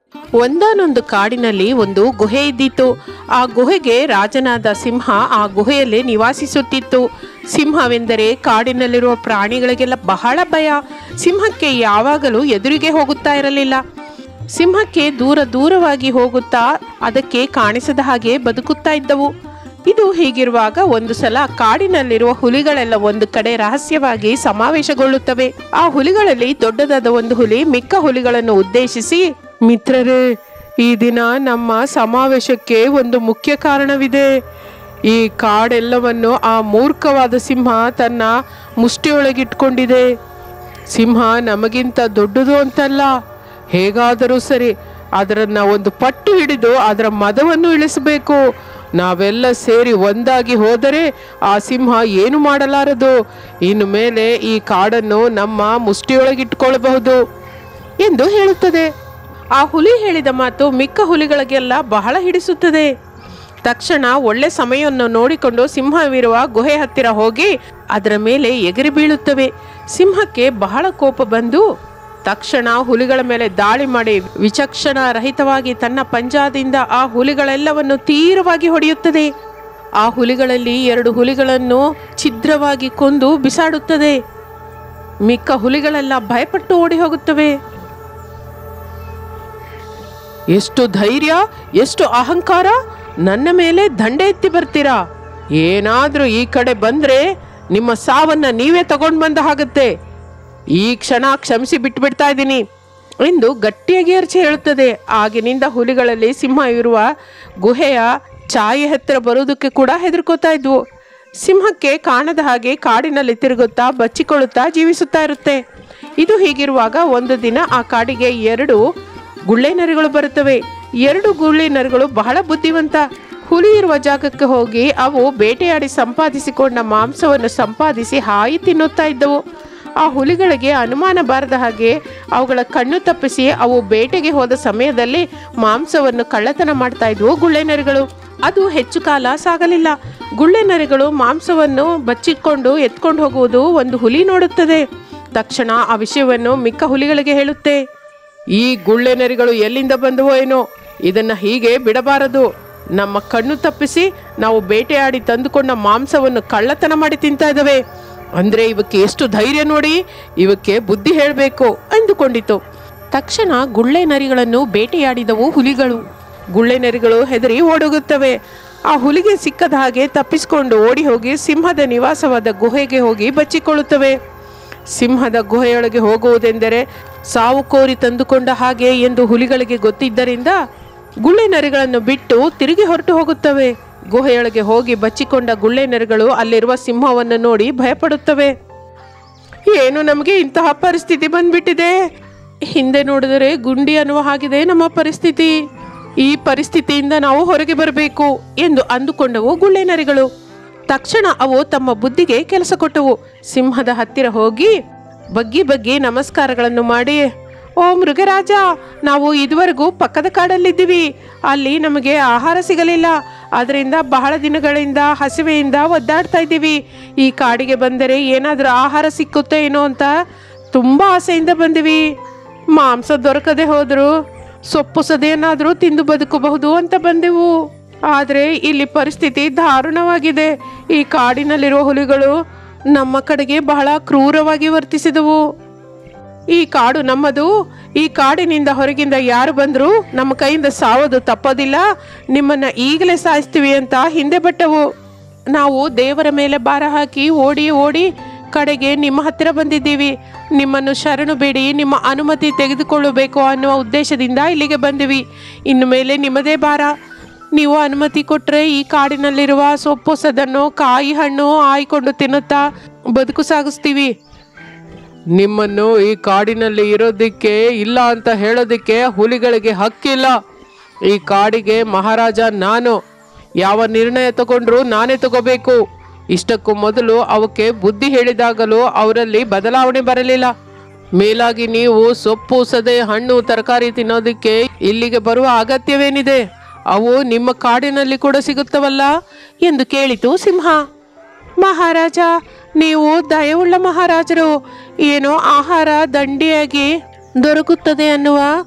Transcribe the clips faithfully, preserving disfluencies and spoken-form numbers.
ಒಂದಾನೊಂದು ಕಾಡಿನಲ್ಲಿ ಒಂದು ಗುಹೆ ಇದ್ದಿತ್ತು. ಆ ಗುಹೆಗೆ ರಾಜನಾದ ಸಿಂಹ ಆ ಗುಹೆಯಲ್ಲಿ ನಿವಾಸಿಸುತ್ತಿತ್ತು. ಸಿಂಹವೆಂದರೆ ಕಾಡಿನಲ್ಲಿರುವ ಪ್ರಾಣಿಗಳಿಗೆಲ್ಲ ಬಹಳ ಭಯ. ಸಿಂಹಕ್ಕೆ ಯಾವಾಗಲೂ ಎದುರಿಗೆ ಹೋಗುತ್ತಾ ಇರಲಿಲ್ಲ. ಸಿಂಹಕ್ಕೆ ದೂರ ದೂರವಾಗಿ ಹೋಗುತ್ತಾ ಅದಕ್ಕೆ ಕಾಣಿಸದ ಹಾಗೆ ಬದುಕುತ್ತಾ ಇದ್ದವು. ಇದು ಹೀಗಿರುವಾಗ ಒಂದು ಸಲ ಕಾಡಿನಲ್ಲಿರುವ ಹುಲಿಗಳೆಲ್ಲ ಒಂದು ಕಡೆ ರಹಸ್ಯವಾಗಿ ಸಮಾವೇಶಗೊಳ್ಳುತ್ತವೆ. ಆ ಹುಲಿಗಳಲ್ಲಿ ದೊಡ್ಡದಾದ ಒಂದು ಹುಲಿ ಮಿಕ್ಕ ಹುಲಿಗಳನ್ನು ಉದ್ದೇಶಿಸಿ, ಮಿತ್ರರೇ, ಈ ದಿನ ನಮ್ಮ ಸಮಾವೇಶಕ್ಕೆ ಒಂದು ಮುಖ್ಯ ಕಾರಣವಿದೆ. ಈ ಕಾಡೆಲ್ಲವನ್ನು ಆ ಮೂರ್ಖವಾದ ಸಿಂಹ ತನ್ನ ಮುಷ್ಟಿಯೊಳಗಿಟ್ಕೊಂಡಿದೆ. ಸಿಂಹ ನಮಗಿಂತ ದೊಡ್ಡದು ಅಂತಲ್ಲ, ಹೇಗಾದರೂ ಸರಿ ಅದರನ್ನ ಒಂದು ಪಟ್ಟು ಹಿಡಿದು ಅದರ ಮದವನ್ನು ಇಳಿಸಬೇಕು. ನಾವೆಲ್ಲ ಸೇರಿ ಒಂದಾಗಿ ಹೋದರೆ ಆ ಸಿಂಹ ಏನು ಮಾಡಲಾರದು. ಇನ್ನು ಮೇಲೆ ಈ ಕಾಡನ್ನು ನಮ್ಮ ಮುಷ್ಟಿಯೊಳಗಿಟ್ಕೊಳ್ಳಬಹುದು ಎಂದು ಹೇಳುತ್ತದೆ. ಆ ಹುಲಿ ಹೇಳಿದ ಮಾತು ಮಿಕ್ಕ ಹುಲಿಗಳಿಗೆಲ್ಲ ಬಹಳ ಹಿಡಿಸುತ್ತದೆ. ತಕ್ಷಣ ಒಳ್ಳೆ ಸಮಯವನ್ನು ನೋಡಿಕೊಂಡು ಸಿಂಹವಿರುವ ಗುಹೆ ಹತ್ತಿರ ಹೋಗಿ ಅದರ ಮೇಲೆ ಎಗರಿ ಬೀಳುತ್ತವೆ. ಸಿಂಹಕ್ಕೆ ಬಹಳ ಕೋಪ ಬಂದು ತಕ್ಷಣ ಹುಲಿಗಳ ಮೇಲೆ ದಾಳಿ ಮಾಡಿ ವಿಚಕ್ಷಣ ರಹಿತವಾಗಿ ತನ್ನ ಪಂಜಾದಿಂದ ಆ ಹುಲಿಗಳೆಲ್ಲವನ್ನು ತೀವ್ರವಾಗಿ ಹೊಡೆಯುತ್ತದೆ. ಆ ಹುಲಿಗಳಲ್ಲಿ ಎರಡು ಹುಲಿಗಳನ್ನು ಛಿದ್ರವಾಗಿ ಕೊಂದು ಬಿಸಾಡುತ್ತದೆ. ಮಿಕ್ಕ ಹುಲಿಗಳೆಲ್ಲ ಭಯಪಟ್ಟು ಓಡಿ ಹೋಗುತ್ತವೆ. ಎಷ್ಟು ಧೈರ್ಯ, ಎಷ್ಟು ಅಹಂಕಾರ! ನನ್ನ ಮೇಲೆ ದಂಡೆ ಎತ್ತಿ ಬರ್ತೀರಾ? ಏನಾದ್ರೂ ಈ ಕಡೆ ಬಂದ್ರೆ ನಿಮ್ಮ ಸಾವನ್ನ ನೀವೇ ತಗೊಂಡು ಬಂದ ಹಾಗತ್ತೆ. ಈ ಕ್ಷಣ ಕ್ಷಮಿಸಿ ಬಿಟ್ಬಿಡ್ತಾ ಇದ್ದೀನಿ ಎಂದು ಗಟ್ಟಿಯಾಗಿ ಅರ್ಚಿ ಹೇಳುತ್ತದೆ. ಆಗಿನಿಂದ ಹುಲಿಗಳಲ್ಲಿ ಸಿಂಹ ಇರುವ ಗುಹೆಯ ಛಾಯೆ ಹತ್ತಿರ ಬರುವುದಕ್ಕೆ ಕೂಡ ಹೆದರ್ಕೋತಾ ಇದ್ವು. ಸಿಂಹಕ್ಕೆ ಕಾಣದ ಹಾಗೆ ಕಾಡಿನಲ್ಲಿ ತಿರುಗುತ್ತಾ ಬಚ್ಚಿಕೊಳ್ಳುತ್ತಾ ಜೀವಿಸುತ್ತಾ ಇರುತ್ತೆ. ಇದು ಹೀಗಿರುವಾಗ ಒಂದು ದಿನ ಆ ಕಾಡಿಗೆ ಎರಡು ಗುಳ್ಳೆ ನರಿಗಳು ಬರುತ್ತವೆ. ಎರಡು ಗುಳ್ಳೆ ನರಿಗಳು ಬಹಳ ಬುದ್ಧಿವಂತ. ಹುಲಿ ಇರುವ ಜಾಗಕ್ಕೆ ಹೋಗಿ ಅವು ಬೇಟೆಯಾಡಿ ಸಂಪಾದಿಸಿಕೊಂಡ ಮಾಂಸವನ್ನು ಸಂಪಾದಿಸಿ ಹಾಯಿ ತಿನ್ನುತ್ತಾ ಇದ್ದವು. ಆ ಹುಲಿಗಳಿಗೆ ಅನುಮಾನ ಬಾರದ ಹಾಗೆ ಅವುಗಳ ಕಣ್ಣು ತಪ್ಪಿಸಿ ಅವು ಬೇಟೆಗೆ ಹೋದ ಸಮಯದಲ್ಲಿ ಮಾಂಸವನ್ನು ಕಳ್ಳತನ ಮಾಡ್ತಾ ಇದ್ವು ಗುಳ್ಳೆ ನರಿಗಳು. ಅದು ಹೆಚ್ಚು ಕಾಲ ಸಾಗಲಿಲ್ಲ. ಗುಳ್ಳೆ ನರಿಗಳು ಮಾಂಸವನ್ನು ಬಚ್ಚಿಕೊಂಡು ಎತ್ಕೊಂಡು ಹೋಗುವುದು ಒಂದು ಹುಲಿ ನೋಡುತ್ತದೆ. ತಕ್ಷಣ ಆ ವಿಷಯವನ್ನು ಮಿಕ್ಕ ಹುಲಿಗಳಿಗೆ ಹೇಳುತ್ತೆ. ಈ ಗುಳ್ಳೆ ನರಿಗಳು ಎಲ್ಲಿಂದ ಬಂದವೋ ಏನೋ, ಇದನ್ನ ಹೀಗೆ ಬಿಡಬಾರದು. ನಮ್ಮ ಕಣ್ಣು ತಪ್ಪಿಸಿ ನಾವು ಬೇಟೆಯಾಡಿ ತಂದುಕೊಂಡ ಮಾಂಸವನ್ನು ಕಳ್ಳತನ ಮಾಡಿ ತಿಂತಾ ಇದ್ದಾವೆ. ಅಂದ್ರೆ ಇವಕ್ಕೆ ಎಷ್ಟು ಧೈರ್ಯ ನೋಡಿ, ಇವಕ್ಕೆ ಬುದ್ಧಿ ಹೇಳಬೇಕು ಅಂದುಕೊಂಡಿತು. ತಕ್ಷಣ ಗುಳ್ಳೆ ನರಿಗಳನ್ನು ಬೇಟೆಯಾಡಿದವು ಹುಲಿಗಳು. ಗುಳ್ಳೆ ನರಿಗಳು ಹೆದರಿ ಓಡೋಗುತ್ತವೆ. ಆ ಹುಲಿಗೆ ಸಿಕ್ಕದ ಹಾಗೆ ತಪ್ಪಿಸಿಕೊಂಡು ಓಡಿ ಹೋಗಿ ಸಿಂಹದ ನಿವಾಸವಾದ ಗುಹೆಗೆ ಹೋಗಿ ಬಚ್ಚಿಕೊಳ್ಳುತ್ತವೆ. ಸಿಂಹದ ಗುಹೆಯೊಳಗೆ ಹೋಗುವುದೆಂದರೆ ಸಾವು ಕೋರಿ ತಂದುಕೊಂಡ ಹಾಗೆ ಎಂದು ಹುಲಿಗಳಿಗೆ ಗೊತ್ತಿದ್ದರಿಂದ ಗುಳ್ಳೆ ನರಿಗಳನ್ನು ಬಿಟ್ಟು ತಿರುಗಿ ಹೊರಟು ಹೋಗುತ್ತವೆ. ಗುಹೆಯೊಳಗೆ ಹೋಗಿ ಬಚ್ಚಿಕೊಂಡ ಗುಳ್ಳೆ ನರಿಗಳು ಅಲ್ಲಿರುವ ಸಿಂಹವನ್ನು ನೋಡಿ ಭಯಪಡುತ್ತವೆ. ಏನು ನಮಗೆ ಇಂತಹ ಪರಿಸ್ಥಿತಿ ಬಂದ್ಬಿಟ್ಟಿದೆ, ಹಿಂದೆ ನೋಡಿದರೆ ಗುಂಡಿ ಅನ್ನುವ ಹಾಗಿದೆ ನಮ್ಮ ಪರಿಸ್ಥಿತಿ. ಈ ಪರಿಸ್ಥಿತಿಯಿಂದ ನಾವು ಹೊರಗೆ ಬರಬೇಕು ಎಂದು ಅಂದುಕೊಂಡವು ಗುಳ್ಳೆ ನರಿಗಳು. ತಕ್ಷಣ ಅವು ತಮ್ಮ ಬುದ್ಧಿಗೆ ಕೆಲಸ ಕೊಟ್ಟವು. ಸಿಂಹದ ಹತ್ತಿರ ಹೋಗಿ ಬಗ್ಗಿ ಬಗ್ಗಿ ನಮಸ್ಕಾರಗಳನ್ನು ಮಾಡಿ, ಓ ಮೃಗರಾಜ, ನಾವು ಇದುವರೆಗೂ ಪಕ್ಕದ ಕಾಡಲ್ಲಿದ್ದೀವಿ. ಅಲ್ಲಿ ನಮಗೆ ಆಹಾರ ಸಿಗಲಿಲ್ಲ. ಅದರಿಂದ ಬಹಳ ದಿನಗಳಿಂದ ಹಸಿವೆಯಿಂದ ಒದ್ದಾಡ್ತಾ ಇದ್ದೀವಿ. ಈ ಕಾಡಿಗೆ ಬಂದರೆ ಏನಾದರೂ ಆಹಾರ ಸಿಕ್ಕುತ್ತೆ ಏನೋ ಅಂತ ತುಂಬ ಆಸೆಯಿಂದ ಬಂದಿವಿ. ಮಾಂಸ ದೊರಕದೆ ಹೋದರೂ ಸೊಪ್ಪು ಸದೇನಾದರೂ ತಿಂದು ಬದುಕಬಹುದು ಅಂತ ಬಂದೆವು. ಆದರೆ ಇಲ್ಲಿ ಪರಿಸ್ಥಿತಿ ದಾರುಣವಾಗಿದೆ. ಈ ಕಾಡಿನಲ್ಲಿರುವ ಹುಲಿಗಳು ನಮ್ಮ ಕಡೆಗೆ ಬಹಳ ಕ್ರೂರವಾಗಿ ವರ್ತಿಸಿದವು. ಈ ಕಾಡು ನಮ್ಮದು. ಈ ಕಾಡಿನಿಂದ ಹೊರಗಿಂದ ಯಾರು ಬಂದರೂ ನಮ್ಮ ಕೈಯಿಂದ ಸಾವುದು ತಪ್ಪೋದಿಲ್ಲ. ನಿಮ್ಮನ್ನ ಈಗಲೇ ಸಾಯಿಸ್ತೀವಿ ಅಂತ ಹಿಂದೆ ಬಟ್ಟವು. ನಾವು ದೇವರ ಮೇಲೆ ಭಾರ ಹಾಕಿ ಓಡಿ ಓಡಿ ಕಡೆಗೆ ನಿಮ್ಮ ಹತ್ತಿರ ಬಂದಿದ್ದೀವಿ. ನಿಮ್ಮನ್ನು ಶರಣು ಬೇಡಿ ನಿಮ್ಮ ಅನುಮತಿ ತೆಗೆದುಕೊಳ್ಳಬೇಕು ಅನ್ನುವ ಉದ್ದೇಶದಿಂದ ಇಲ್ಲಿಗೆ ಬಂದಿವಿ. ಇನ್ನು ಮೇಲೆ ನಿಮ್ಮದೇ ಭಾರ. ನೀವು ಅನುಮತಿ ಕೊಟ್ಟರೆ ಈ ಕಾಡಿನಲ್ಲಿರುವ ಸೊಪ್ಪು ಸದನ್ನು ಕಾಯಿ ಹಣ್ಣು ಆಯ್ಕೊಂಡು ತಿನ್ನುತ್ತಾ ಬದುಕು ಸಾಗಿಸ್ತೀವಿ. ನಿಮ್ಮನ್ನು ಈ ಕಾಡಿನಲ್ಲಿ ಇರೋದಕ್ಕೆ ಇಲ್ಲ ಅಂತ ಹೇಳೋದಕ್ಕೆ ಹುಲಿಗಳಿಗೆ ಹಕ್ಕಿಲ್ಲ. ಈ ಕಾಡಿಗೆ ಮಹಾರಾಜ ನಾನು. ಯಾವ ನಿರ್ಣಯ ತಗೊಂಡ್ರೂ ನಾನೇ ತಗೋಬೇಕು. ಇಷ್ಟಕ್ಕೂ ಮೊದಲು ಅವಕ್ಕೆ ಬುದ್ಧಿ ಹೇಳಿದಾಗಲೂ ಅವರಲ್ಲಿ ಬದಲಾವಣೆ ಬರಲಿಲ್ಲ. ಮೇಲಾಗಿ ನೀವು ಸೊಪ್ಪು ಸದೆ ಹಣ್ಣು ತರಕಾರಿ ತಿನ್ನೋದಕ್ಕೆ ಇಲ್ಲಿಗೆ ಬರುವ ಅಗತ್ಯವೇನಿದೆ? ಅವು ನಿಮ್ಮ ಕಾಡಿನಲ್ಲಿ ಕೂಡ ಸಿಗುತ್ತವಲ್ಲ ಎಂದು ಕೇಳಿತು ಸಿಂಹ. ಮಹಾರಾಜ, ನೀವು ದಯವುಳ್ಳ ಮಹಾರಾಜರು. ಏನೋ ಆಹಾರ ದಂಡಿಯಾಗಿ ದೊರಕುತ್ತದೆ ಅನ್ನುವ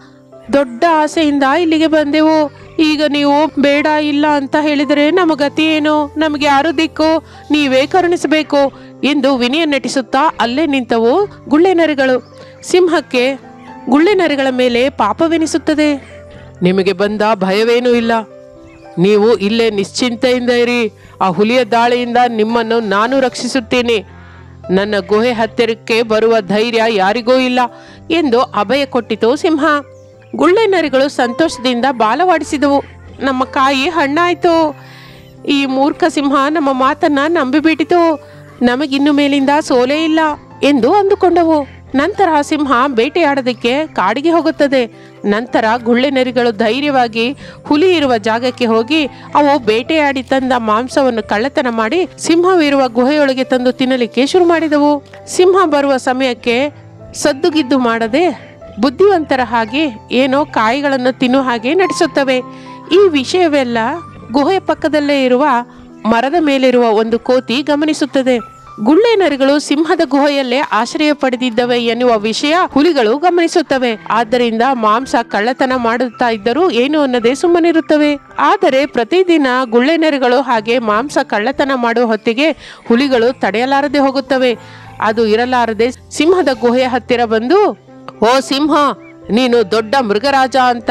ದೊಡ್ಡ ಆಸೆಯಿಂದ ಇಲ್ಲಿಗೆ ಬಂದೆವು. ಈಗ ನೀವು ಬೇಡ ಇಲ್ಲ ಅಂತ ಹೇಳಿದರೆ ನಮ್ಮ ಗತಿ ಏನು? ನಮಗೆ ಯಾರು ದಿಕ್ಕು? ನೀವೇ ಕರುಣಿಸಬೇಕು ಎಂದು ವಿನಯ ನಟಿಸುತ್ತಾ ಅಲ್ಲೇ ನಿಂತವು ಗುಳ್ಳೆನರಿಗಳು. ಸಿಂಹಕ್ಕೆ ಗುಳ್ಳೆನರಿಗಳ ಮೇಲೆ ಪಾಪವೆನಿಸುತ್ತದೆ. ನಿಮಗೆ ಬಂದ ಭಯವೇನೂ ಇಲ್ಲ, ನೀವು ಇಲ್ಲೇ ನಿಶ್ಚಿಂತೆಯಿಂದ ಇರಿ. ಆ ಹುಲಿಯ ದಾಳಿಯಿಂದ ನಿಮ್ಮನ್ನು ನಾನು ರಕ್ಷಿಸುತ್ತೇನೆ. ನನ್ನ ಗುಹೆ ಹತ್ತಿರಕ್ಕೆ ಬರುವ ಧೈರ್ಯ ಯಾರಿಗೂ ಇಲ್ಲ ಎಂದು ಅಭಯ ಕೊಟ್ಟಿತು ಸಿಂಹ. ಗುಳ್ಳೆನರಿಗಳು ಸಂತೋಷದಿಂದ ಬಾಲವಾಡಿಸಿದವು. ನಮ್ಮ ಕಾಯಿ ಹಣ್ಣಾಯಿತು. ಈ ಮೂರ್ಖ ಸಿಂಹ ನಮ್ಮ ಮಾತನ್ನ ನಂಬಿಬಿಟ್ಟಿತು. ನಮಗಿನ್ನು ಮೇಲಿಂದ ಸೋಲೇ ಇಲ್ಲ ಎಂದು ಅಂದುಕೊಂಡವು. ನಂತರ ಸಿಂಹ ಬೇಟೆಯಾಡೋದಕ್ಕೆ ಕಾಡಿಗೆ ಹೋಗುತ್ತದೆ. ನಂತರ ಗುಳ್ಳೆನರಿಗಳು ಧೈರ್ಯವಾಗಿ ಹುಲಿ ಇರುವ ಜಾಗಕ್ಕೆ ಹೋಗಿ ಅವು ಬೇಟೆಯಾಡಿ ತಂದ ಮಾಂಸವನ್ನು ಕಳ್ಳತನ ಮಾಡಿ ಸಿಂಹವಿರುವ ಗುಹೆಯೊಳಗೆ ತಂದು ತಿನ್ನಲಿಕ್ಕೆ ಶುರು ಮಾಡಿದವು. ಸಿಂಹ ಬರುವ ಸಮಯಕ್ಕೆ ಸದ್ದುಗಿದ್ದು ಮಾಡದೆ ಬುದ್ಧಿವಂತರ ಹಾಗೆ ಏನೋ ಕಾಯಿಗಳನ್ನು ತಿನ್ನುವ ಹಾಗೆ ನಟಿಸುತ್ತವೆ. ಈ ವಿಷಯವೆಲ್ಲ ಗುಹೆಯ ಪಕ್ಕದಲ್ಲೇ ಇರುವ ಮರದ ಮೇಲಿರುವ ಒಂದು ಕೋತಿ ಗಮನಿಸುತ್ತದೆ. ಗುಳ್ಳೆನರಿಗಳು ಸಿಂಹದ ಗುಹೆಯಲ್ಲೇ ಆಶ್ರಯ ಪಡೆದಿದ್ದವೆ ಎನ್ನುವ ವಿಷಯ ಹುಲಿಗಳು ಗಮನಿಸುತ್ತವೆ. ಆದ್ದರಿಂದ ಮಾಂಸ ಕಳ್ಳತನ ಮಾಡುತ್ತಾ ಇದ್ದರೂ ಏನು ಅನ್ನದೇ ಸುಮ್ಮನಿರುತ್ತವೆ. ಆದರೆ ಪ್ರತಿದಿನ ಗುಳ್ಳೆನರಿಗಳು ಹಾಗೆ ಮಾಂಸ ಕಳ್ಳತನ ಮಾಡುವ ಹೊತ್ತಿಗೆ ಹುಲಿಗಳು ತಡೆಯಲಾರದೆ ಹೋಗುತ್ತವೆ. ಅದು ಇರಲಾರದೆ ಸಿಂಹದ ಗುಹೆಯ ಹತ್ತಿರ ಬಂದು, ಓ ಸಿಂಹ, ನೀನು ದೊಡ್ಡ ಮೃಗರಾಜ ಅಂತ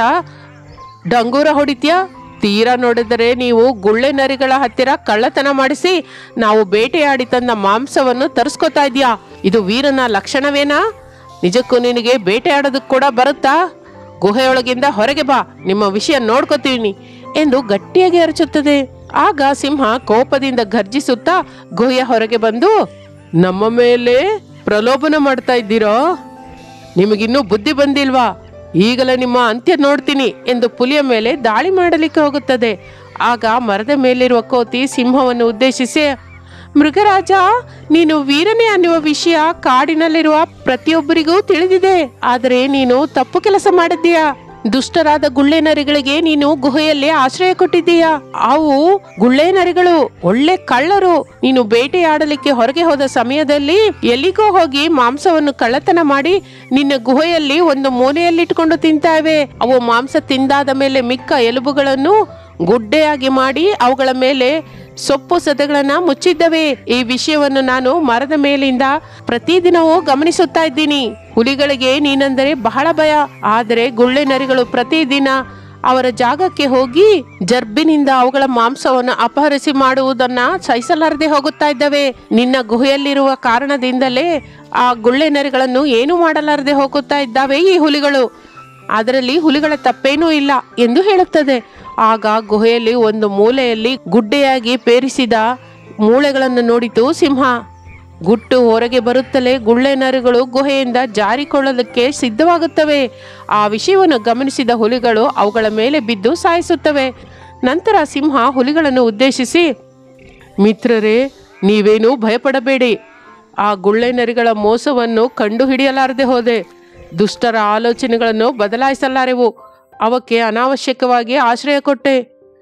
ಡಂಗೂರ ಹೊಡಿತ್ಯಾ? ತೀರಾ ನೋಡಿದರೆ ನೀವು ಗುಳ್ಳೆನರಿಗಳ ಹತ್ತಿರ ಕಳ್ಳತನ ಮಾಡಿಸಿ ನಾವು ಬೇಟೆಯಾಡಿ ತಂದ ಮಾಂಸವನ್ನು ತರಿಸ್ಕೊತಾ ಇದೆಯಾ? ಇದು ವೀರನ ಲಕ್ಷಣವೇನಾ? ನಿಜಕ್ಕೂ ನಿನಗೆ ಬೇಟೆಯಾಡೋದಕ್ಕೆ ಕೂಡ ಬರುತ್ತಾ? ಗುಹೆಯೊಳಗಿಂದ ಹೊರಗೆ ಬಾ, ನಿಮ್ಮ ವಿಷಯ ನೋಡ್ಕೋತೀವಿ ಎಂದು ಗಟ್ಟಿಯಾಗಿ ಅರಚುತ್ತದೆ. ಆಗ ಸಿಂಹ ಕೋಪದಿಂದ ಗರ್ಜಿಸುತ್ತಾ ಗುಹೆಯ ಹೊರಗೆ ಬಂದು, ನಮ್ಮ ಮೇಲೆ ಪ್ರಲೋಭನ ಮಾಡ್ತಾ ಇದ್ದೀರೋ? ನಿಮಗಿನ್ನೂ ಬುದ್ಧಿ ಬಂದಿಲ್ವಾ? ಈಗಲೇ ನಿಮ್ಮ ಅಂತ್ಯ ನೋಡ್ತೀನಿ ಎಂದು ಪುಲಿಯ ಮೇಲೆ ದಾಳಿ ಮಾಡಲಿಕ್ಕೆ ಹೋಗುತ್ತದೆ. ಆಗ ಮರದ ಮೇಲಿರುವ ಕೋತಿ ಸಿಂಹವನ್ನು ಉದ್ದೇಶಿಸಿ, ಮೃಗರಾಜ, ನೀನು ವೀರನೇ ಅನ್ನುವ ವಿಷಯ ಕಾಡಿನಲ್ಲಿರುವ ಪ್ರತಿಯೊಬ್ಬರಿಗೂ ತಿಳಿದಿದೆ. ಆದರೆ ನೀನು ತಪ್ಪು ಕೆಲಸ ಮಾಡಿದ್ದೀಯಾ. ದುಷ್ಟರಾದ ಗುಳ್ಳೆನರಿಗಳಿಗೆ ನೀನು ಗುಹೆಯಲ್ಲಿ ಆಶ್ರಯ ಕೊಟ್ಟಿದ್ದೀಯಾ. ಅವು ಗುಳ್ಳೆನರಿಗಳು ಒಳ್ಳೆ ಕಳ್ಳರು. ನೀನು ಬೇಟೆಯಾಡಲಿಕ್ಕೆ ಹೊರಗೆ ಹೋದ ಸಮಯದಲ್ಲಿ ಎಲ್ಲಿಗೋ ಹೋಗಿ ಮಾಂಸವನ್ನು ಕಳ್ಳತನ ಮಾಡಿ ನಿನ್ನ ಗುಹೆಯಲ್ಲಿ ಒಂದು ಮೂಲೆಯಲ್ಲಿಟ್ಕೊಂಡು ತಿಂತಾವೆ. ಅವು ಮಾಂಸ ತಿಂದಾದ ಮೇಲೆ ಮಿಕ್ಕ ಎಲುಬುಗಳನ್ನು ಗುಡ್ಡೆಯಾಗಿ ಮಾಡಿ ಅವುಗಳ ಮೇಲೆ ಸೊಪ್ಪು ಸದೆಗಳನ್ನ ಮುಚ್ಚಿದ್ದವೆ. ಈ ವಿಷಯವನ್ನು ನಾನು ಮರದ ಮೇಲಿಂದ ಪ್ರತಿದಿನವೂ ಗಮನಿಸುತ್ತಾ ಇದ್ದೀನಿ. ಹುಲಿಗಳಿಗೆ ನೀನೆಂದರೆ ಬಹಳ ಭಯ. ಆದರೆ ಗುಳ್ಳೆನರಿಗಳು ಪ್ರತಿದಿನ ಅವರ ಜಾಗಕ್ಕೆ ಹೋಗಿ ಜರ್ಬಿನಿಂದ ಅವುಗಳ ಮಾಂಸವನ್ನು ಅಪಹರಿಸಿ ಮಾಡುವುದನ್ನ ಸಹಿಸಲಾರದೆ ಹೋಗುತ್ತಾ ಇದ್ದವೆ. ನಿನ್ನ ಗುಹೆಯಲ್ಲಿರುವ ಕಾರಣದಿಂದಲೇ ಆ ಗುಳ್ಳೆನರಿಗಳನ್ನು ಏನು ಮಾಡಲಾರದೆ ಹೋಗುತ್ತಾ ಇದ್ದಾವೆ ಈ ಹುಲಿಗಳು. ಅದರಲ್ಲಿ ಹುಲಿಗಳ ತಪ್ಪೇನೂ ಇಲ್ಲ ಎಂದು ಹೇಳುತ್ತದೆ. ಆಗ ಗುಹೆಯಲ್ಲಿ ಒಂದು ಮೂಲೆಯಲ್ಲಿ ಗುಡ್ಡೆಯಾಗಿ ಪೇರಿಸಿದ ಮೂಳೆಗಳನ್ನು ನೋಡಿತು ಸಿಂಹ. ಗುಟ್ಟು ಹೊರಗೆ ಬರುತ್ತಲೇ ಗುಳ್ಳೆನರಿಗಳು ಗುಹೆಯಿಂದ ಜಾರಿಕೊಳ್ಳೋದಕ್ಕೆ ಸಿದ್ಧವಾಗುತ್ತವೆ. ಆ ವಿಷಯವನ್ನು ಗಮನಿಸಿದ ಹುಲಿಗಳು ಅವುಗಳ ಮೇಲೆ ಬಿದ್ದು ಸಾಯಿಸುತ್ತವೆ. ನಂತರ ಸಿಂಹ ಹುಲಿಗಳನ್ನು ಉದ್ದೇಶಿಸಿ, ಮಿತ್ರರೇ, ನೀವೇನೂ ಭಯಪಡಬೇಡಿ. ಆ ಗುಳ್ಳೆನರಿಗಳ ಮೋಸವನ್ನು ಕಂಡು ಹಿಡಿಯಲಾರದೆ ಹೋದೆ. ದುಷ್ಟರ ಆಲೋಚನೆಗಳನ್ನು ಬದಲಾಯಿಸಲಾರೆವು. ಅವಕ್ಕೆ ಅನಾವಶ್ಯಕವಾಗಿ ಆಶ್ರಯ ಕೊಟ್ಟೆ.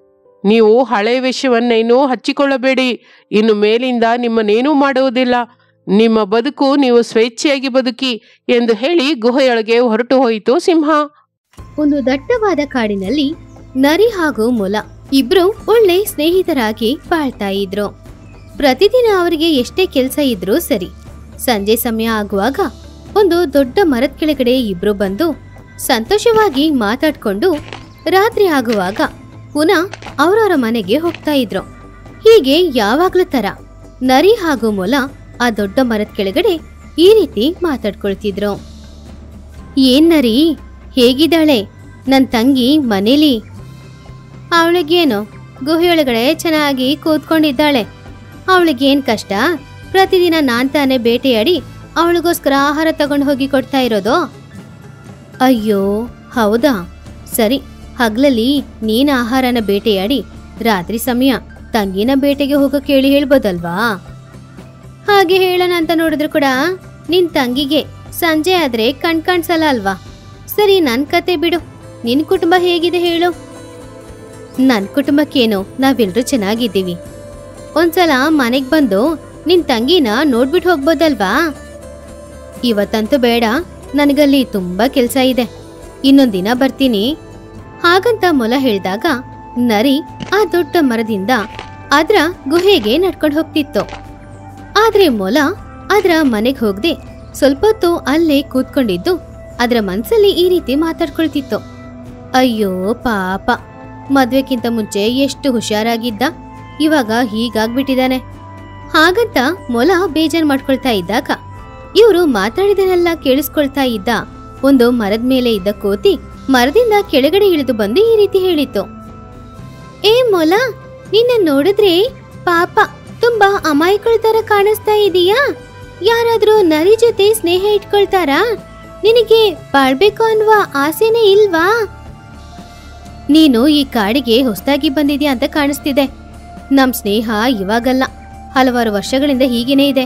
ನೀವು ಹಳೆಯ ವಿಷಯವನ್ನೇನೂ ಹಚ್ಚಿಕೊಳ್ಳಬೇಡಿ. ಇನ್ನು ಮೇಲಿಂದ ನಿಮ್ಮನ್ನೇನೂ ಮಾಡುವುದಿಲ್ಲ. ನಿಮ್ಮ ಬದುಕು ನೀವು ಸ್ವೇಚ್ಛೆಯಾಗಿ ಬದುಕಿ ಎಂದು ಹೇಳಿ ಗುಹೆಯೊಳಗೆ ಹೊರಟು ಹೋಯಿತು ಸಿಂಹ. ಒಂದು ದಟ್ಟವಾದ ಕಾಡಿನಲ್ಲಿ ನರಿ ಹಾಗೂ ಮೊಲ ಇಬ್ರು ಒಳ್ಳೆ ಸ್ನೇಹಿತರಾಗಿ ಬಾಳ್ತಾ ಇದ್ರು. ಪ್ರತಿದಿನ ಅವರಿಗೆ ಎಷ್ಟೇ ಕೆಲಸ ಇದ್ರೂ ಸರಿ, ಸಂಜೆ ಸಮಯ ಆಗುವಾಗ ಒಂದು ದೊಡ್ಡ ಮರದ ಕೆಳಗಡೆ ಇಬ್ರು ಬಂದು ಸಂತೋಷವಾಗಿ ಮಾತಾಡ್ಕೊಂಡು ರಾತ್ರಿ ಆಗುವಾಗ ಪುನಃ ಅವರವರ ಮನೆಗೆ ಹೋಗ್ತಾ ಇದ್ರು. ಹೀಗೆ ಯಾವಾಗ್ಲೂ ತರ ನರಿ ಹಾಗೂ ಮೊಲ ಆ ದೊಡ್ಡ ಮರದ ಕೆಳಗಡೆ ಈ ರೀತಿ ಮಾತಾಡ್ಕೊಳ್ತಿದ್ರು. ಏನ್ ನರಿ, ಹೇಗಿದ್ದಾಳೆ ನನ್ ತಂಗಿ ಮನೇಲಿ? ಅವಳಿಗೇನು ಗುಹೆಯೊಳಗಡೆ ಚೆನ್ನಾಗಿ ಕೂತ್ಕೊಂಡಿದ್ದಾಳೆ. ಅವಳಿಗೇನ್ ಕಷ್ಟ? ಪ್ರತಿದಿನ ನಾನ್ ತಾನೇ ಬೇಟೆಯಾಡಿ ಅವಳಿಗೋಸ್ಕರ ಆಹಾರ ತಗೊಂಡು ಹೋಗಿ ಕೊಡ್ತಾ ಇರೋದು. ಅಯ್ಯೋ ಹೌದಾ, ಸರಿ, ಹಗ್ಲಲ್ಲಿ ನೀನ ಆಹಾರನ ಬೇಟೆಯಾಡಿ ರಾತ್ರಿ ಸಮಯ ತಂಗಿನ ಬೇಟೆಗೆ ಹೋಗೋ ಕೇಳಿ ಹೇಳ್ಬೋದಲ್ವಾ? ಹಾಗೆ ಹೇಳೋಣ ಅಂತ ನೋಡಿದ್ರು ಕೂಡ ನಿನ್ ತಂಗಿಗೆ ಸಂಜೆ ಆದ್ರೆ ಕಣ್ ಕಾಣಿಸಲ್ಲ ಅಲ್ವಾ? ಸರಿ, ನನ್ ಕತೆ ಬಿಡು. ನಿನ್ ಕುಟುಂಬ ಹೇಗಿದೆ ಹೇಳು? ನನ್ ಕುಟುಂಬಕ್ಕೇನು, ನಾವೆಲ್ರೂ ಚೆನ್ನಾಗಿದ್ದೀವಿ. ಒಂದ್ಸಲ ಮನೆಗ್ ಬಂದು ನಿನ್ ತಂಗಿನ ನೋಡ್ಬಿಟ್ಟು ಹೋಗ್ಬೋದಲ್ವಾ? ಇವತ್ತಂತೂ ಬೇಡ, ನನಗಲ್ಲಿ ತುಂಬಾ ಕೆಲ್ಸ ಇದೆ. ಇನ್ನೊಂದ್ ದಿನ ಬರ್ತೀನಿ ಹಾಗಂತ ಮೊಲ ಹೇಳ್ದಾಗ ನರಿ ಆ ದೊಡ್ಡ ಮರದಿಂದ ಅದ್ರ ಗುಹೆಗೆ ನಡ್ಕೊಂಡು ಹೋಗ್ತಿತ್ತು. ಆದ್ರೆ ಮೊಲ ಅದ್ರ ಮನೆಗ್ ಹೋಗದೆ ಸ್ವಲ್ಪ ಹೊತ್ತು ಅಲ್ಲೇ ಕೂತ್ಕೊಂಡಿದ್ದು ಅದ್ರ ಮನ್ಸಲ್ಲಿ ಈ ರೀತಿ ಮಾತಾಡ್ಕೊಳ್ತಿತ್ತು. ಅಯ್ಯೋ ಪಾಪ, ಮದ್ವೆಕ್ಕಿಂತ ಮುಂಚೆ ಎಷ್ಟು ಹುಷಾರಾಗಿದ್ದ, ಇವಾಗ ಹೀಗಾಗ್ಬಿಟ್ಟಿದಾನೆ. ಹಾಗಂತ ಮೊಲ ಬೇಜಾರ್ ಮಾಡ್ಕೊಳ್ತಾ ಇದ್ದಾಗ ಇವರು ಮಾತಾಡಿದನೆಲ್ಲ ಕೇಳಿಸ್ಕೊಳ್ತಾ ಇದ್ದ ಒಂದು ಮರದ ಮೇಲೆ ಇದ್ದ ಕೋತಿ ಮರದಿಂದ ಕೆಳಗಡೆ ಇಳಿದು ಬಂದು ಈ ರೀತಿ ಹೇಳಿತ್ತು. ಏ ಮೊಲ, ನಿನ್ನ ನೋಡಿದ್ರೆ ಪಾಪ ತುಂಬಾ ಅಮಾಯಕಳ ತರ ಕಾಣಿಸ್ತಾ ಇದೀಯಾ? ಯಾರಾದ್ರೂ ನರಿ ಜೊತೆ ಸ್ನೇಹ ಇಟ್ಕೊಳ್ತಾರಾ? ನಿನಗೆ ಬಾಳ್ಬೇಕು ಅನ್ನುವ ಆಸೆನೇ ಇಲ್ವಾ? ನೀನು ಈ ಕಾಡಿಗೆ ಹೊಸದಾಗಿ ಬಂದಿದ್ಯಾ ಅಂತ ಕಾಣಿಸ್ತಿದೆ. ನಮ್ ಸ್ನೇಹ ಇವಾಗಲ್ಲ, ಹಲವಾರು ವರ್ಷಗಳಿಂದ ಹೀಗೇನೆ ಇದೆ.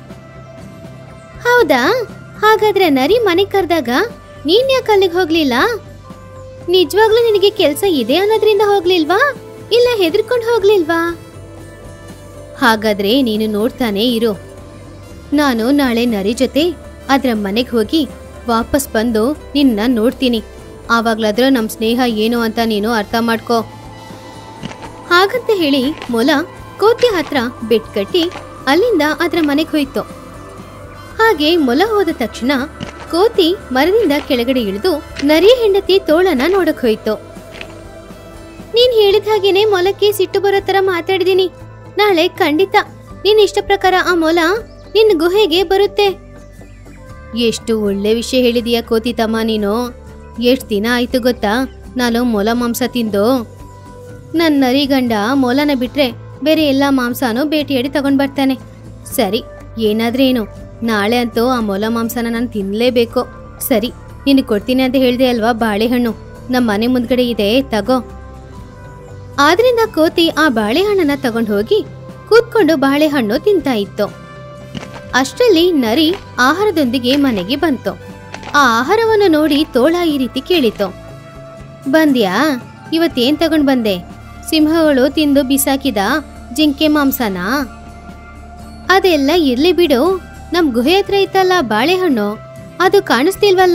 ಹೌದಾ? ಹಾಗಾದ್ರೆ ನರಿ ಮನೆ ಕರೆದಾಗ ನೀನ್ ಯಾಕೆ ಅಲ್ಲಿಗೆ ಹೋಗ್ಲಿಲ್ಲ? ನಿಜವಾಗ್ಲೂ ನಿನಗೆ ಕೆಲ್ಸ ಇದೆ ಅನ್ನೋದ್ರಿಂದ ಹೋಗ್ಲಿಲ್ವಾ, ಇಲ್ಲ ಹೆದರ್ಕೊಂಡು ಹೋಗ್ಲಿಲ್ವಾ? ಹಾಗಾದ್ರೆ ನೀನು ನೋಡ್ತಾನೆ ಇರು. ನಾನು ನಾಳೆ ನರಿ ಜೊತೆ ಅದ್ರ ಮನೆಗೆ ಹೋಗಿ ವಾಪಸ್ ಬಂದು ನಿನ್ನ ನೋಡ್ತೀನಿ. ಆವಾಗ್ಲಾದ್ರೂ ನಮ್ ಸ್ನೇಹ ಏನು ಅಂತ ನೀನು ಅರ್ಥ ಮಾಡ್ಕೋ. ಹಾಗಂತ ಹೇಳಿ ಮೊಲ ಕೋತಿ ಹತ್ರ ಬೆಟ್ ಕಟ್ಟಿ ಅಲ್ಲಿಂದ ಅದ್ರ ಮನೆಗೆ ಹೋಯ್ತು. ಹಾಗೆ ಮೊಲ ಹೋದ ತಕ್ಷಣ ಕೋತಿ ಮರದಿಂದ ಕೆಳಗಡೆ ಇಳಿದು ನರಿಯ ಹೆಂಡತಿ ತೋಳನ ನೋಡಕ್ ಹೋಯ್ತು. ನೀನ್ ಹೇಳಿದ ಹಾಗೇನೆ ಮೊಲಕ್ಕೆ ಸಿಟ್ಟು ಬರೋ ತರ ಮಾತಾಡಿದೀನಿ. ನಾಳೆ ಖಂಡಿತ ನಿನ್ ಇಷ್ಟ ಪ್ರಕಾರ ಆ ಮೊಲ ನಿನ್ ಗುಹೆಗೆ ಬರುತ್ತೆ. ಎಷ್ಟು ಒಳ್ಳೆ ವಿಷಯ ಹೇಳಿದೀಯ ಕೋತಿ ತಮ್ಮ ನೀನು. ಎಷ್ಟ್ ದಿನ ಆಯ್ತು ಗೊತ್ತಾ ನಾನು ಮೊಲ ಮಾಂಸ ತಿಂದು. ನನ್ ನರಿ ಗಂಡ ಮೊಲನ ಬಿಟ್ರೆ ಬೇರೆ ಎಲ್ಲಾ ಮಾಂಸನೂ ಬೇಟೆಯಾಡಿ ತಗೊಂಡ್ ಬರ್ತಾನೆ. ಸರಿ, ಏನಾದ್ರೇನು, ನಾಳೆ ಅಂತೂ ಆ ಮೊಲ ಮಾಂಸನ ನಾನು ತಿನ್ಲೇಬೇಕು. ಸರಿ, ನಿನಗೆ ಕೊಡ್ತೀನಿ ಅಂತ ಹೇಳ್ದೆ ಅಲ್ವಾ ಬಾಳೆಹಣ್ಣು, ನಮ್ಮ ಮನೆ ಮುಂದ್ಗಡೆ ಇದೆ, ತಗೋ. ಆದ್ರಿಂದ ಕೋತಿ ಆ ಬಾಳೆಹಣ್ಣನ್ನ ತಗೊಂಡು ಹೋಗಿ ಕೂತ್ಕೊಂಡು ಬಾಳೆಹಣ್ಣು ತಿಂತಾ ಇತ್ತು. ಅಷ್ಟರಲ್ಲಿ ನರಿ ಆಹಾರದೊಂದಿಗೆ ಮನೆಗೆ ಬಂತು. ಆ ಆಹಾರವನ್ನು ನೋಡಿ ತೋಳ ಈ ರೀತಿ ಕೇಳಿತು. ಬಂದ್ಯಾ? ಇವತ್ತೇನ್ ತಗೊಂಡ್ ಬಂದೆ? ಸಿಂಹಗಳು ತಿಂದು ಬಿಸಾಕಿದ ಜಿಂಕೆ ಮಾಂಸನಾ? ಅದೆಲ್ಲ ಇರ್ಲಿ ಬಿಡು, ನಮ್ ಗುಹೆ ಹತ್ರ ಇತ್ತಲ್ಲ ಬಾಳೆಹಣ್ಣು, ಅದು ಕಾಣಿಸ್ತಿಲ್ವಲ್ಲ?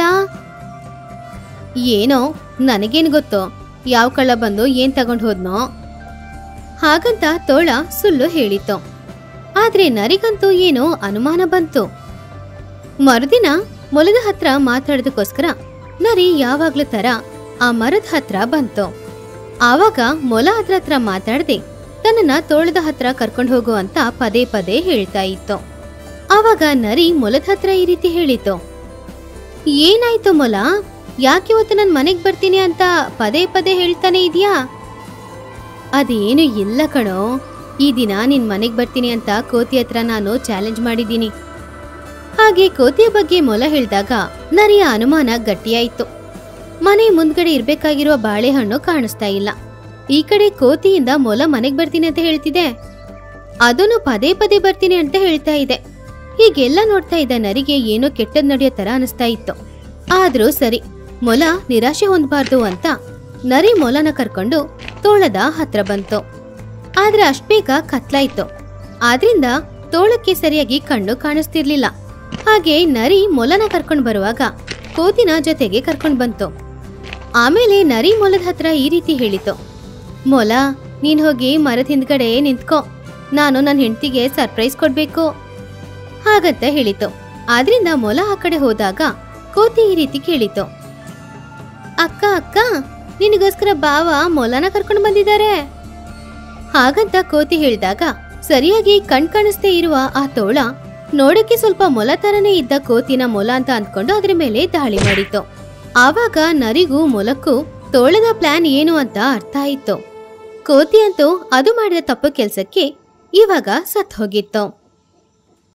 ಏನೋ ನನಗೇನ್ ಗೊತ್ತೋ, ಯಾವ ಕಳ್ಳ ಬಂದು ಏನ್ ತಗೊಂಡ್ ಹೋದ್ನೋ ಹಾಗಂತ ತೋಳ ಸುಳ್ಳು ಹೇಳಿತು. ಆದ್ರೆ ನರಿಗಂತೂ ಏನೋ ಅನುಮಾನ ಬಂತು. ಮರುದಿನ ಮೊಲದ ಹತ್ರ ಮಾತಾಡೋದಕ್ಕೋಸ್ಕರ ನರಿ ಯಾವಾಗ್ಲೂ ತರ ಆ ಮರದ ಹತ್ರ ಬಂತು. ಆವಾಗ ಮೊಲ ಅದ್ರ ಹತ್ರ ಮಾತಾಡದೆ ತನ್ನನ್ನ ತೋಳದ ಹತ್ರ ಕರ್ಕೊಂಡು ಹೋಗು ಅಂತ ಪದೇ ಪದೇ ಹೇಳ್ತಾ ಇತ್ತು. ಆವಾಗ ನರಿ ಮೊಲದ ಹತ್ರ ಈ ರೀತಿ ಹೇಳಿತು. ಏನಾಯ್ತು ಮೊಲ, ಯಾಕೆ ಇವತ್ತು ನನ್ ಮನೆಗ್ ಬರ್ತೀನಿ ಅಂತ ಪದೇ ಪದೇ ಹೇಳ್ತಾನೆ ಇದೀಯಾ? ಅದೇನು ಇಲ್ಲ ಕಣೋ, ಈ ದಿನ ನಿನ್ ಮನೆಗ್ ಬರ್ತೀನಿ ಅಂತ ಕೋತಿ ಹತ್ರ ನಾನು ಚಾಲೆಂಜ್ ಮಾಡಿದ್ದೀನಿ. ಹಾಗೆ ಕೋತಿಯ ಬಗ್ಗೆ ಮೊಲ ಹೇಳಿದಾಗ ನರಿಯ ಅನುಮಾನ ಗಟ್ಟಿಯಾಯಿತು. ಮನೆ ಮುಂದ್ಗಡೆ ಇರ್ಬೇಕಾಗಿರುವ ಬಾಳೆಹಣ್ಣು ಕಾಣಿಸ್ತಾ ಇಲ್ಲ. ಈ ಕಡೆ ಕೋತಿಯಿಂದ ಮೊಲ ಮನೆಗ್ ಬರ್ತೀನಿ ಅಂತ ಹೇಳ್ತಿದೆ, ಅದನ್ನು ಪದೇ ಪದೇ ಬರ್ತೀನಿ ಅಂತ ಹೇಳ್ತಾ ಇದೆ. ಹೀಗೆಲ್ಲ ನೋಡ್ತಾ ಇದ್ದ ನರಿಗೆ ಏನೋ ಕೆಟ್ಟದ್ ನಡೆಯೋ ತರ ಅನಿಸ್ತಾ ಇತ್ತು. ಆದ್ರೂ ಸರಿ, ಮೊಲ ನಿರಾಶೆ ಹೊಂದಬಾರ್ದು ಅಂತ ನರಿ ಮೊಲನ ಕರ್ಕೊಂಡು ತೋಳದ ಹತ್ರ ಬಂತು. ಆದ್ರೆ ಅಷ್ಟ್ ಬೇಗ ಕತ್ಲಾಯ್ತು. ಆದ್ರಿಂದ ತೋಳಕ್ಕೆ ಸರಿಯಾಗಿ ಕಣ್ಣು ಕಾಣಿಸ್ತಿರ್ಲಿಲ್ಲ. ಹಾಗೆ ನರಿ ಮೊಲನ ಕರ್ಕೊಂಡ್ ಬರುವಾಗ ಕೋತಿನ ಜೊತೆಗೆ ಕರ್ಕೊಂಡ್ ಬಂತು. ಆಮೇಲೆ ನರಿ ಮೊಲದ ಹತ್ರ ಈ ರೀತಿ ಹೇಳಿತು. ಮೊಲ, ನೀನ್ ಹೋಗಿ ಮರದ ಹಿಂದ್ಗಡೆ ನಿಂತ್ಕೋ, ನಾನು ನನ್ನ ಹೆಂಡತಿಗೆ ಸರ್ಪ್ರೈಸ್ ಕೊಡ್ಬೇಕು ಹಾಗಂತ ಹೇಳಿತು. ಆದ್ರಿಂದ ಮೊಲ ಆ ಕಡೆ ಹೋದಾಗ ಕೋತಿ ಈ ರೀತಿ ಕೇಳಿತು. ಅಕ್ಕ ಅಕ್ಕ, ನಿನಗೋಸ್ಕರ ಬಾವ ಮೊಲನ ಕರ್ಕೊಂಡು ಬಂದಿದ್ದಾರೆ ಹಾಗಂತ ಕೋತಿ ಹೇಳಿದಾಗ ಸರಿಯಾಗಿ ಕಣ್ ಕಾಣಿಸ್ದೇ ಇರುವ ಆ ತೋಳ ನೋಡಕ್ಕೆ ಸ್ವಲ್ಪ ಮೊಲ ತರನೇ ಇದ್ದ ಕೋತಿನ ಮೊಲ ಅಂತ ಅಂದ್ಕೊಂಡು ಅದ್ರ ಮೇಲೆ ದಾಳಿ ಮಾಡಿತು. ಆವಾಗ ನರಿಗೂ ಮೊಲಕ್ಕೂ ತೋಳದ ಪ್ಲಾನ್ ಏನು ಅಂತ ಅರ್ಥ ಆಯಿತು. ಕೋತಿ ಅಂತೂ ಅದು ಮಾಡಿದ ತಪ್ಪು ಕೆಲ್ಸಕ್ಕೆ ಇವಾಗ ಸತ್ ಹೋಗಿತ್ತು.